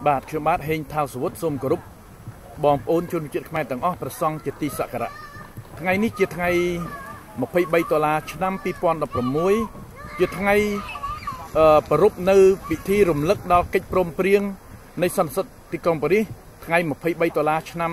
បាទខ្ញុំបាទហេងថាវសវុតសូមគោរពបងប្អូនជនជាតិខ្មែរទាំងអស់ប្រសង់ជាទីសក្ការៈថ្ងៃនេះជាថ្ងៃ$23ឆ្នាំ2016ជាថ្ងៃប្រពៃនៅពិធីរំលឹកដល់កិច្ចព្រមព្រៀងនៃសន្និសីទទីក្រុងប៉ារីសថ្ងៃ$23ឆ្នាំ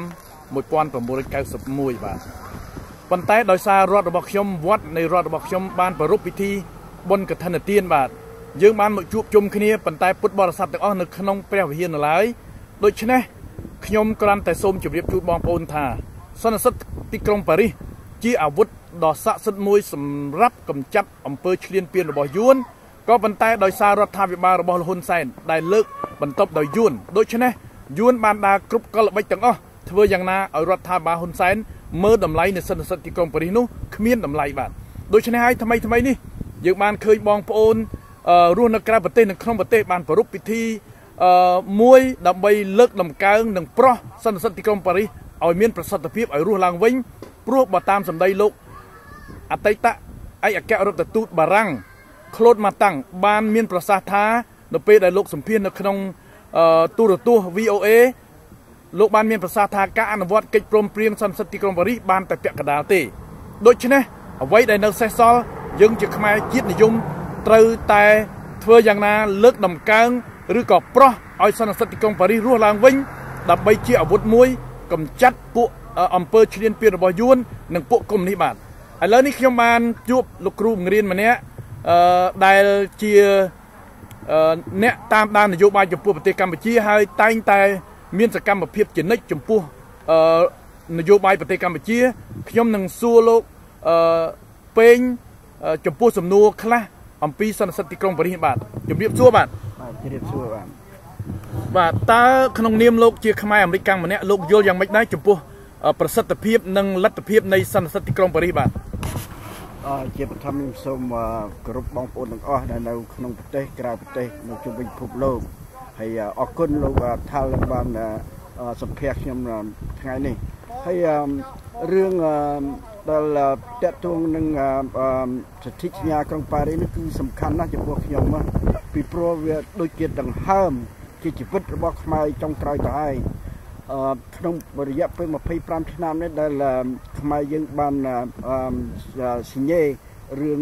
1991បាទប៉ុន្តែដោយសាររដ្ឋរបស់ខ្ញុំវត្តនៃរដ្ឋរបស់ខ្ញុំបានប្រារព្ធពិធីបុណ្យកឋិនទានបាទយើងបានមកជួបជុំគ្នាប៉ុន្តែពុទ្ធបរិស័ទទាំងអស់នៅក្នុងព្រះវិហារនៅឡើយដូច្នេះខ្ញុំគ្រាន់តែសូមជម្រាបជូនបងប្អូនថាសន្និសីទទីក្រុងប៉ារីសជាអាវុធដ៏ស័ក្តិសិទ្ធិមួយសម្រាប់កម្ចាត់អំពើឈ្លានពានរបស់យួនក៏ប៉ុន្តែដោយសាររដ្ឋាភិបាលរបស់លហ៊ុនសែនដែលលើកបន្ទប់ដោយយួនដូច្នេះយួនបានដើរគ្រប់កលល្បិចទាំងអស់ធ្វើយ៉ាងណាឲ្យរដ្ឋាភិបាលហ៊ុនសែនមើលតម្លៃនៃសន្និសីទទីក្រុងប៉ារីសនោះគ្មានតម្លៃបាទដូច្នេះហើយថ្មីនេះយើងបានឃើញបងប្អូនរស់នៅក្រៅប្រទេសនិងក្នុងប្រទេសបានប្រារព្ធពិធីមួយដើម្បីលើកតម្កើងនិងប្រោះសន្និសីទទីក្រុងប៉ារីសឲ្យមានប្រសិទ្ធភាពឲ្យរស់ឡើងវិញព្រោះបើតាមសម្ដីលោកអតីតឯកអគ្គរដ្ឋទូតបារាំងក្លូតម៉ាតាំងបានមានប្រសាសន៍ថានៅពេលដែលលោកសម្ភាសនៅក្នុងទូរទស្សន៍ VOA លោកបានមានប្រសាសន៍ថាការអនុវត្តកិច្ចព្រមព្រៀងសន្និសីទទីក្រុងប៉ារីសបានតែពាក់កណ្ដាលទេដូច្នេះអ្វីដែលនៅសេសសល់យើងជាខ្មែរជាតិនិយមត្រូវតែធ្វើយ៉ាងណាលើកតម្កើងឬក៏ប្រោះឲ្យសន្និសីទទីក្រុងប៉ារីសរស់ឡើងវិញដើម្បីជាអាវុធមួយកម្ចាត់ពួកអំពើឈ្លានពានរបស់យួននិងពួកកុម្មុយនីសបាទឥឡូវនេះខ្ញុំបានជួបលោកគ្រូបង្រៀនម្នាក់ដែលជាអ្នកតាមដាននយោបាយចំពោះប្រទេសកម្ពុជាហើយតែងតែមានសកម្មភាពជានិច្ចចំពោះនយោបាយប្រទេសកម្ពុជាខ្ញុំនឹងសួរលោកពេងចំពោះសំណួរខ្លះអំពីសន្និសីទទីក្រុងប៉ារីសបាទជំរាបសួរបាទជំរាបសួរបាទតើក្នុងនាមលោកជាខ្មែរអាមេរិកកាំងម្នាក់លោកយល់យ៉ាងម៉េចដែរចំពោះប្រសិទ្ធភាពនិងលទ្ធភាពនៃសន្និសីទទីក្រុងប៉ារីសបាទជាបឋមខ្ញុំសូមគោរពបងប្អូនទាំងអស់ដែលនៅក្នុងប្រទេសក្រៅប្រទេសនៅជុំវិញពិភពលោកហើយអរគុណលោកថាល់បានសម្ភាសខ្ញុំថ្ងៃនេះហើយរឿងដែលតេតួងនឹងសិទ្ធិសញ្ញាក្រុងប៉ារីសនេះគឺសំខាន់ណាស់ចំពោះខ្ញុំពីព្រោះវាដូចជាដង្ហើមជាជីវិតរបស់ខ្មែរចុងក្រោយទៅហើយក្នុងរយៈពេល25ឆ្នាំនេះដែលខ្មែរយើងបានសញ្ញេរឿង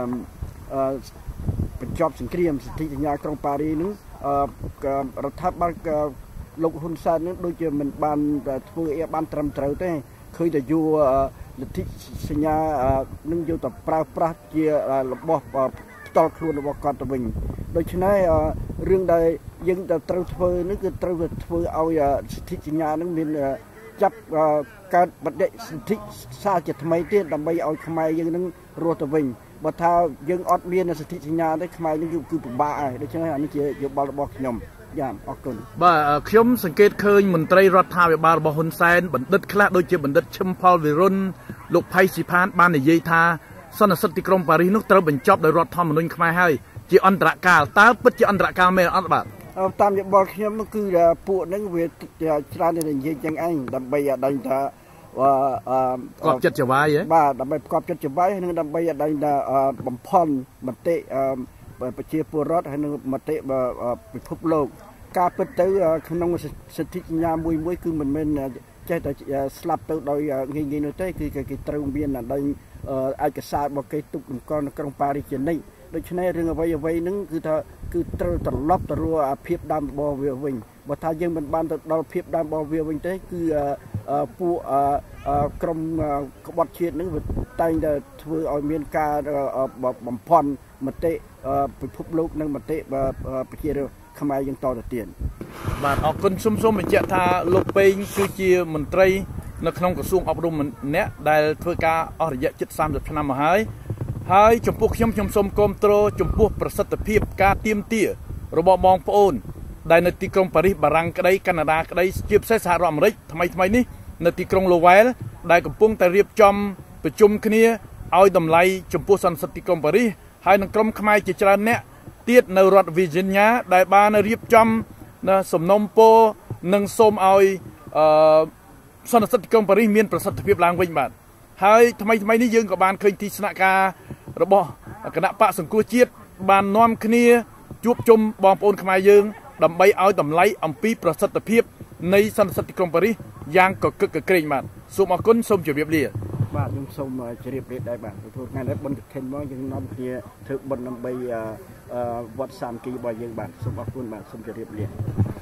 បញ្ចប់សង្គ្រាមសិទ្ធិសញ្ញាក្រុងប៉ារីសនឹងរដ្ឋាភិបាលលោកហ៊ុនសែននឹងដូចជាមិនបានធ្វើបានត្រឹមត្រូវទេឃើញតែយួរលទ្ធិសញ្ញានឹងយកទៅប្រើប្រាស់ជារបស់ផ្ទាល់ខ្លួនរបស់គាត់ទៅវិញដូច្នេះរឿងដែលយើងត្រូវធ្វើនេះគឺត្រូវធ្វើឲ្យសិទ្ធិសញ្ញានឹងមានចាប់កើតបណ្ឌិតសិទ្ធិសាជាថ្មីទៀតដើម្បីឲ្យខ្មែរយើងនឹងរស់ទៅវិញបើថាយើងអត់មានសិទ្ធិសញ្ញាទេខ្មែរនឹងគឺពិបាកហើយដូច្នេះអានេះជាយោបល់របស់ខ្ញុំយ៉ាងអរគុណបាទខ្ញុំសង្កេតឃើញមន្ត្រីរដ្ឋាភិបាលរបស់ហ៊ុនសែនបណ្ឌិតខ្លះដូចជាបណ្ឌិតឈឹមផលវិរុនលោកផៃស៊ីផានបាននិយាយថាសន្និសីទទីក្រុងប៉ារីសនោះត្រូវបញ្ចប់ដោយរដ្ឋធម្មនុញ្ញខ្មែរហើយជាអន្តរកាលតើពិតជាអន្តរកាលមែនអត់បាទតាមយោបល់ខ្ញុំគឺពួកហ្នឹងវាច្រើនតែនិយាយចឹងឯងដើម្បីឲ្យដឹងថាកប់ចិត្តចវាយបាទដើម្បីកប់ចិត្តចវាយហើយនឹងដើម្បីឲ្យដឹងថាបំផន់មតិប្រជាពលរដ្ឋហើយនឹងមតិពិភពលោកការពិតទៅក្នុងសិទ្ធិសញ្ញាមួយគឺមិនមែនចេះតែស្លាប់ទៅដោយងាយនោះទេគឺគេត្រូវមានដល់ឯកសាររបស់គេទុកតម្កល់នៅក្រុងប៉ារីសជានិច្ចដូច្នេះរឿងអ្វីហ្នឹងគឺថាគឺត្រូវត្រឡប់ទៅរកភាពដើមរបស់វាវិញបើថាយើងមិនបានទៅដល់ភាពដើមរបស់វាវិញទេគឺពួកក្រុមក្បត់ជាតិហ្នឹងវាតែងតែធ្វើឲ្យមានការបំផន់មតិពិភពលោកនិងមតិប្រជារាស្ត្រខ្មែរយើងតទៅទៀតបាទអរគុណសូមបញ្ជាក់ថាលោកពេងគឺជាមន្ត្រីនៅក្នុងក្រសួងអប់រំម្នាក់ដែលធ្វើការអស់រយៈជិត30ឆ្នាំមកហើយចំពោះខ្ញុំសូមគាំទ្រចំពោះប្រសិទ្ធភាពការទៀមទារបស់បងប្អូនដែលនៅទីក្រុងប៉ារីសបារាំងក្តីកាណាដាក្តីជាពិសេសសហរដ្ឋអាមេរិកថ្មីនេះនៅទីក្រុង Lowell ដែលកំពុងតែរៀបចំប្រជុំគ្នាឲ្យតម្លៃចំពោះសន្និសីទទីក្រុងប៉ារីសហើយនឹងក្រុមខ្មែរជាច្រើនអ្នកទៀតនៅរដ្ឋ Virginia ដែលបានរៀបចំសំណុំពរនិងសូមឲ្យសន្និសីទទីក្រុងប៉ារីសមានប្រសិទ្ធភាពឡើងវិញបាទហើយថ្មីនេះយើងក៏បានឃើញទីស្នាក់ការរបស់គណៈបកសង្គ្រោះជាតិបាននាំគ្នាជួបជុំបងប្អូនខ្មែរយើងដើម្បីឲ្យតម្លៃអំពីប្រសិទ្ធភាពនៃសន្និសីទទីក្រុងប៉ារីសយ៉ាងកកឹកកក្រែងបាទសូមអរគុណសូមជម្រាបលាបាទខ្ញុំសូមជម្រាបលាដែរបាទព្រោះថ្ងៃនេះបុណ្យកឋិនមកយើងនាំគ្នាធ្វើបុណ្យដើម្បីវត្តសាមគ្គីរបស់យើងបាទសូមអរគុណបាទសូមជម្រាបលា